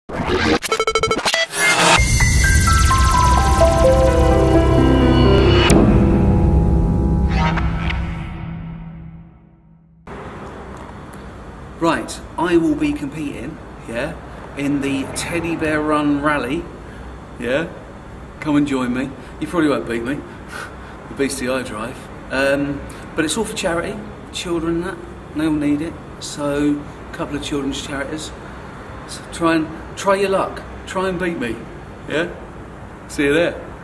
Right, I will be competing, yeah, in the Teddy Bear Run Rally, yeah. Come and join me. You probably won't beat me, the beastie I drive. But it's all for charity, children and that, they all need it. So, a couple of children's charities. So try your luck. Try and beat me, yeah. See you there.